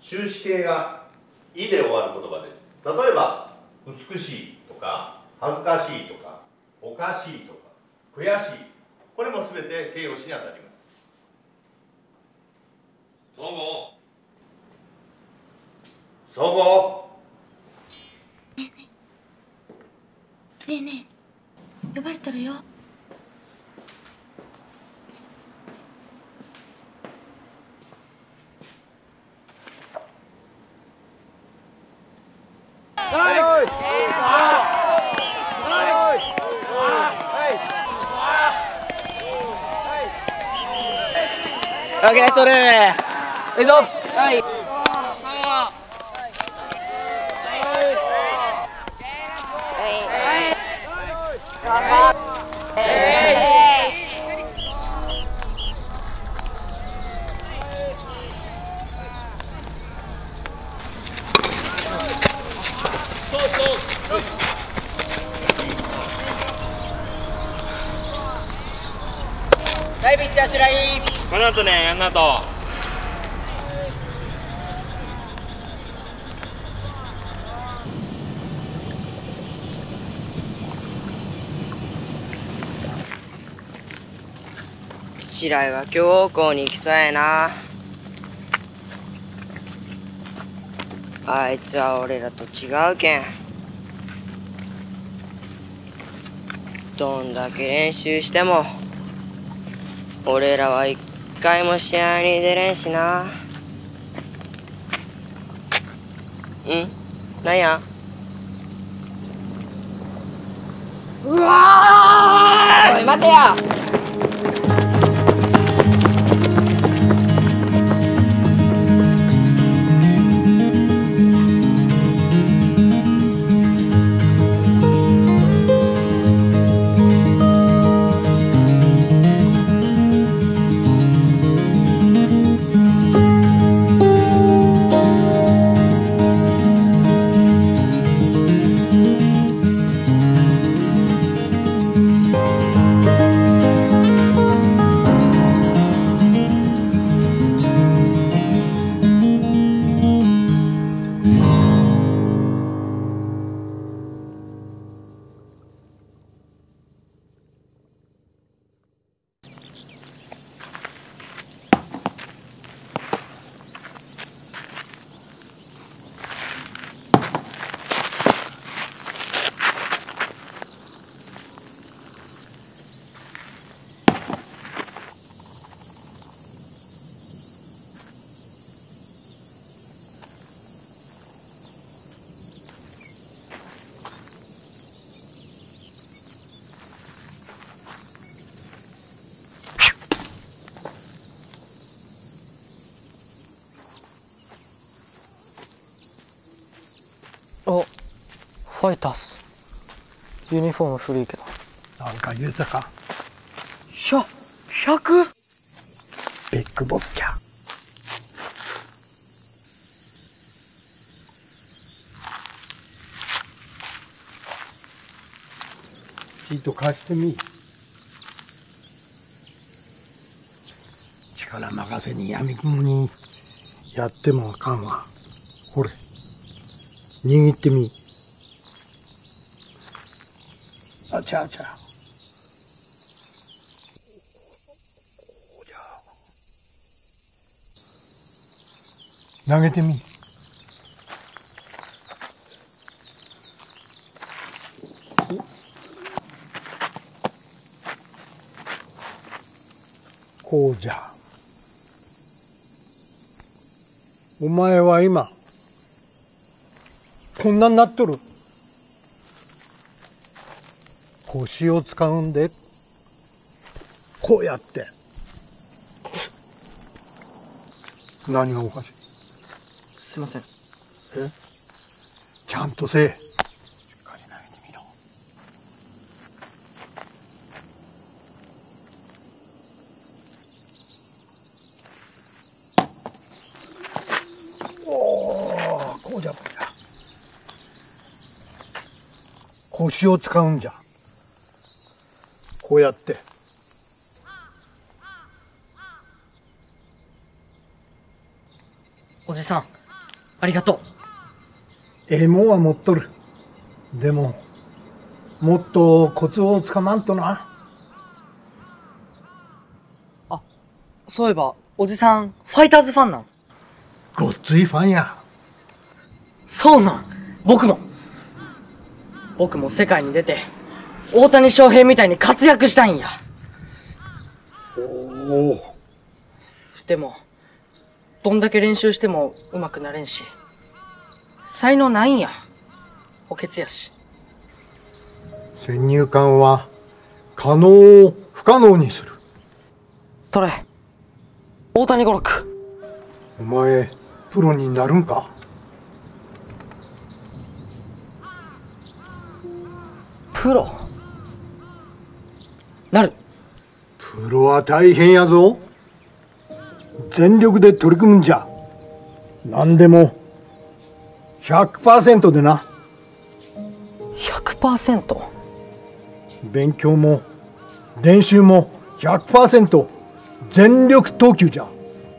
終止形が「い」で終わる言葉です。例えば美しいとか恥ずかしいとかおかしいとか悔しい、これも全て形容詞にあたります。 そごそごねえねえ、呼ばれとるよ。 オッケー、それいいぞ。はい。はい、ピッチャー白井。 この後ね、あの後。 白井は強豪校に行きそうやな。あいつは俺らと違うけん。どんだけ練習しても俺らは一回も試合に出れんしな。なんや。うわー、おい待てや。 あ、ファイターズ。ユニフォーム古いけど。 なんか言うたか。 100？ ビッグボスじゃ。ちいと貸してみ。力任せに闇雲にやってもあかんわ。ほれ。握ってみ。あちゃあちゃ。投げてみ。こうじゃ。お前は今こんなになっとる。腰を使うんで、こうやって。何がおかしい？ すいません。 ちゃんとせえ。しっかり投げてみろ。おお、こうじゃこうじゃ。腰を使うんじゃ。こうやって。 おじさん、 ありがとええもんは持っとる。でももっとコツをつかまんとな。 う。そういえばおじさんファイターズファンなん？ ごっついファンや。 そうなん。僕も世界に出て大谷翔平みたいに活躍したいんや。 おお。 でもどんだけ練習しても上手くなれんし、才能ないんや。補欠やし。 先入観は可能を不可能にする。 それ大谷語録。 お前プロになるんか？ プロなる。 プロは大変やぞ。全力で取り組むんじゃ。何でも 100% でな。 100%？ 勉強も練習も 100% 全力投球じゃ。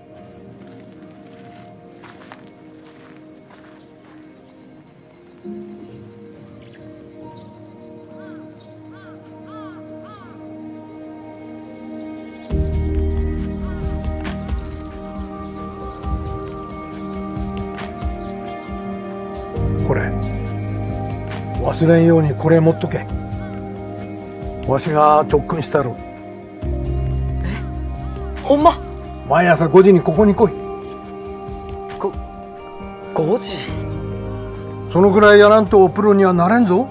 これ忘れんようにこれ持っとけ。わしが特訓したろ。 ほんま？ 毎朝5時にここに来い。 5時？ そのぐらいやらんとプロにはなれんぞ。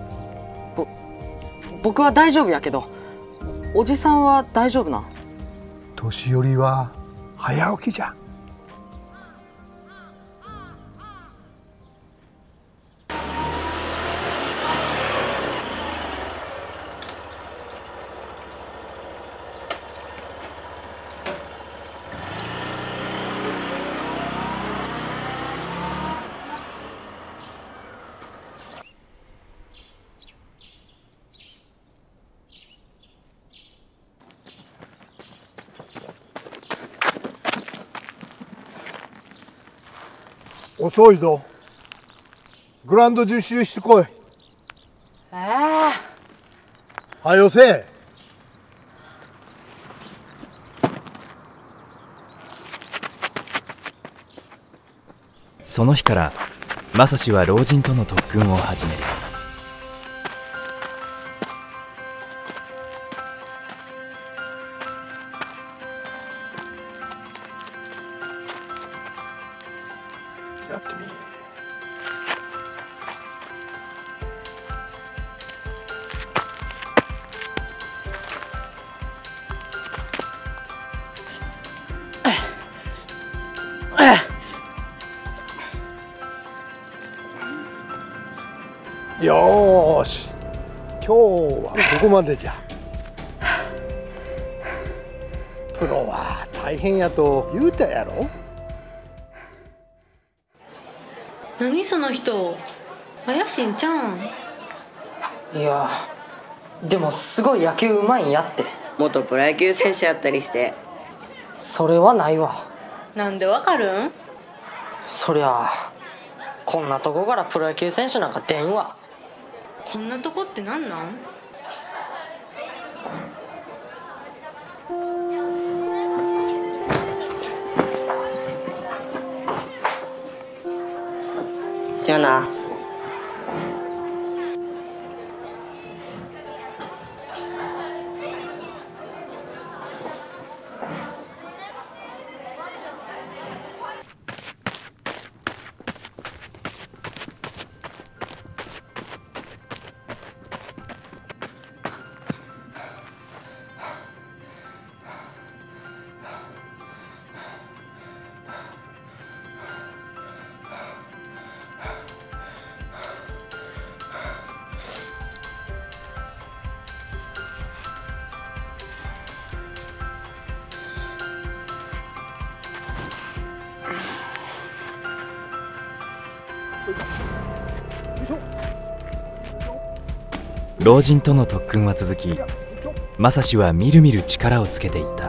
僕は大丈夫やけど、おじさんは大丈夫なん？ 年寄りは早起きじゃ。遅いぞ。グラウンド10周してこい。はよせえ。 その日から正志は老人との特訓を始める。 やってみ。よーし、今日はここまでじゃ。プロは大変やと言うたやろ。 何その人、怪しいんちゃうん？ いやでもすごい野球うまいんやって。 元プロ野球選手やったりして。 それはないわ。 なんでわかるん？ そりゃこんなとこからプロ野球選手なんか出んわ。 こんなとこってなんなん？ じゃあな。 老人との特訓は続き、正志はみるみる力をつけていった。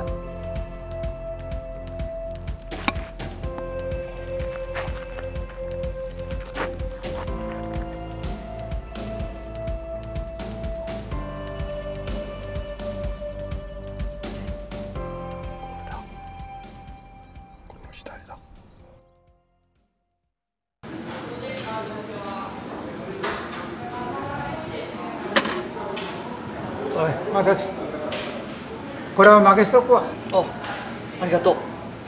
したりだ。 おい、まさし、これは負けしとくわ。 あ、ありがとう。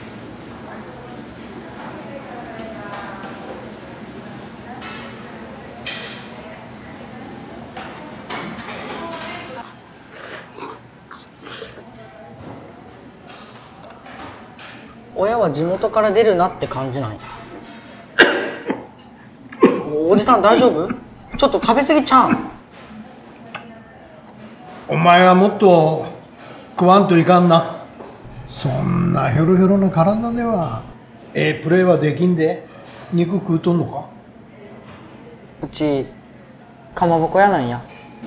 親は地元から出るなって感じなんや。おじさん大丈夫？ちょっと食べ過ぎちゃうん？ お前はもっと食わんといかんな。そんなヘロヘロな体ではプレーはできんで。肉食うとんのか？ うちかまぼこ屋なんや。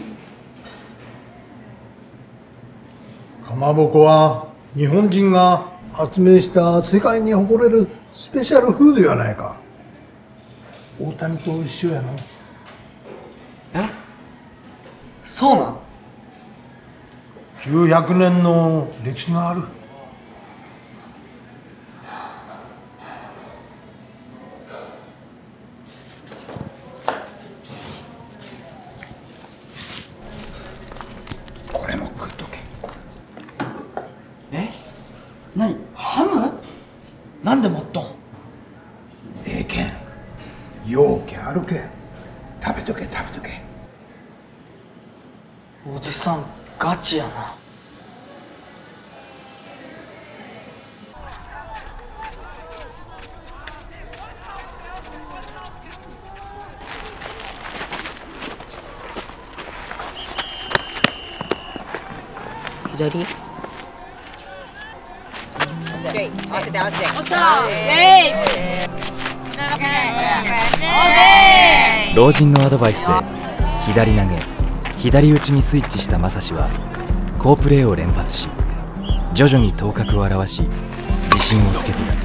かまぼこは日本人が発明した世界に誇れるスペシャルフードやないか。大谷と一緒やの。 え？そうなん 900年の歴史がある。これも食っとけ。 え？何？ハム？なんで持っとん？ けんようけあるけん。食べとけ食べとけ。 おじさんガチやな。 左？ 合わせて合わせて。 老人のアドバイスで左投げ左打ちにスイッチした正志は好プレーを連発し徐々に頭角を現し自信をつけていく。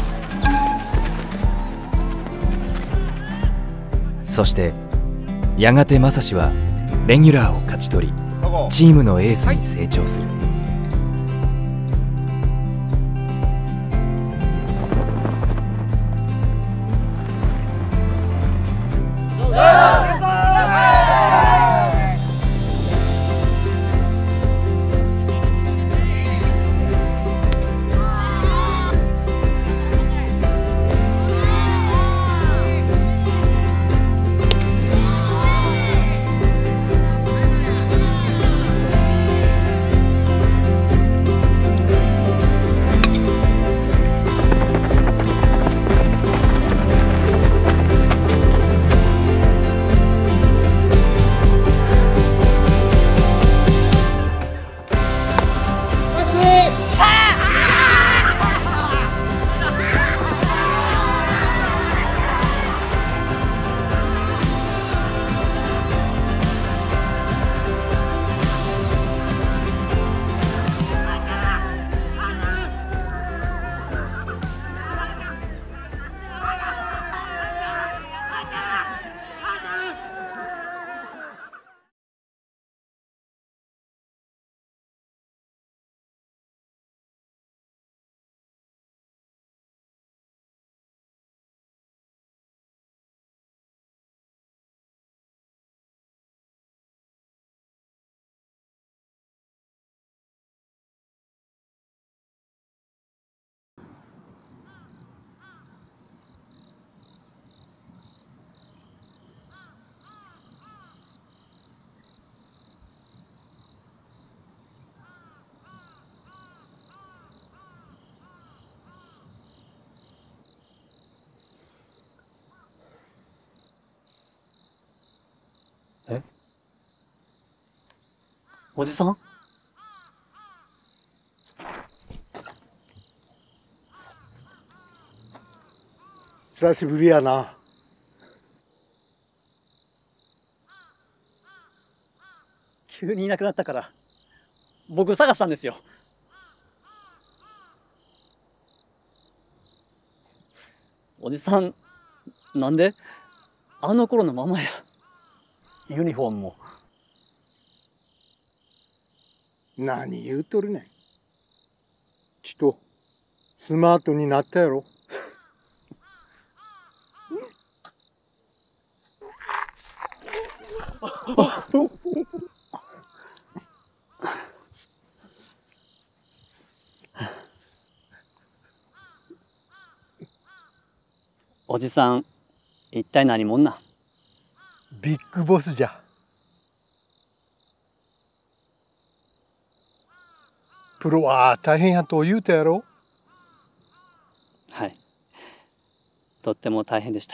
そしてやがて正志はレギュラーを勝ち取りチームのエースに成長する。 おじさん？ 久しぶりやな。 急にいなくなったから僕探したんですよ。おじさんなんであの頃のままや。ユニフォームも。 何言うとるねん。ちとスマートになったやろ。 おじさん、一体何者な？ ビッグボスじゃ。プロは大変やと言うたやろ。 はい。とっても大変でした。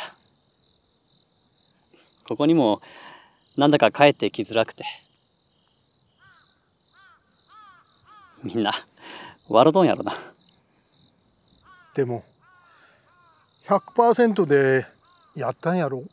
ここにもなんだか帰ってきづらくて。みんな笑とんやろな。 でも 100% でやったんやろ。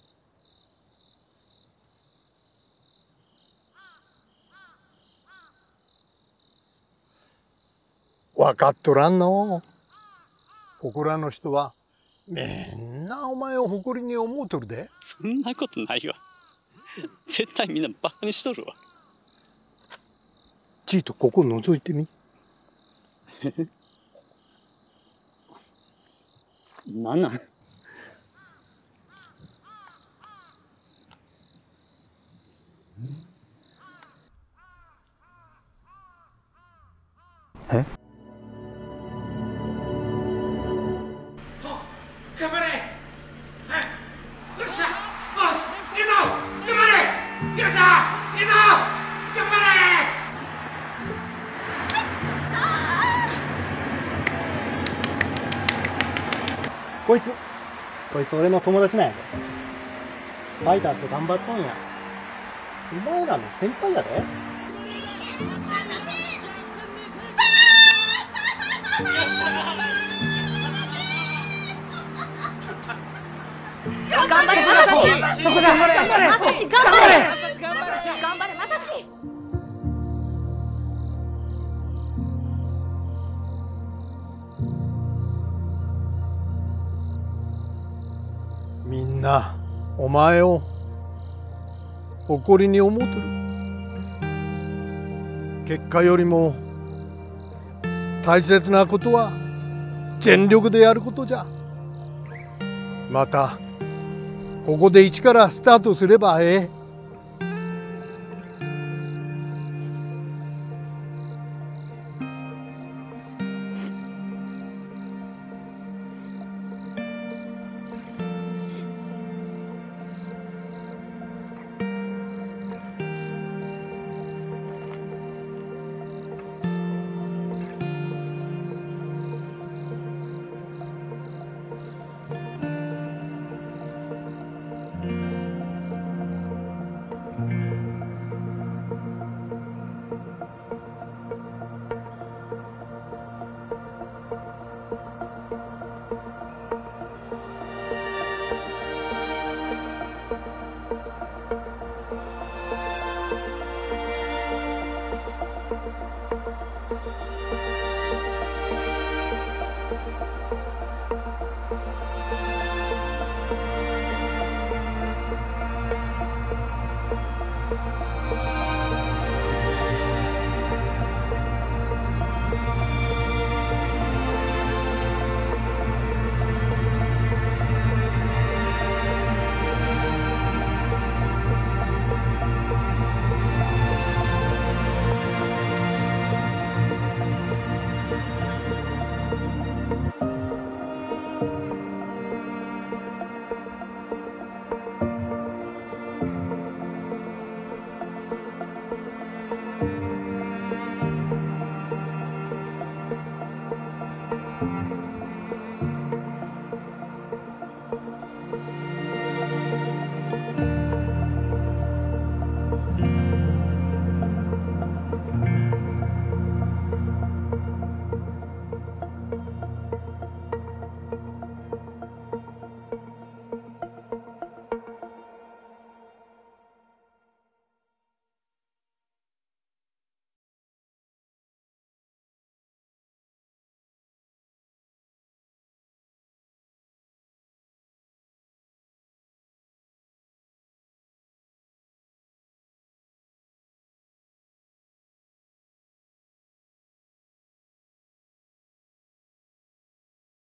分かっとらんの。ここらの人はみんなお前を誇りに思うとるで。 そんなことないわ。絶対みんなバカにしとるわ。 ちいとここ覗いてみ。 なんなん？え？ 頑張れ！はい、よっしゃ！よし！いいぞ！頑張れ！よっしゃ！いいぞ！頑張れ！ こいつ俺の友達なんやで。ファイターズで頑張っとんや。お前らの先輩やで。 頑張れまさし。そこだ。頑張れまさし。頑張れ。頑張れまさし。 みんなお前を誇りに思うとる。結果よりも大切なことは全力でやることじゃ。またここで一からスタートすればええ。